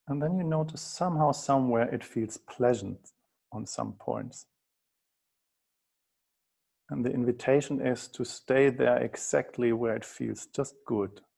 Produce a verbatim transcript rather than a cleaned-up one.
And then you notice somehow, somewhere it feels pleasant on some points. And the invitation is to stay there exactly where it feels just good.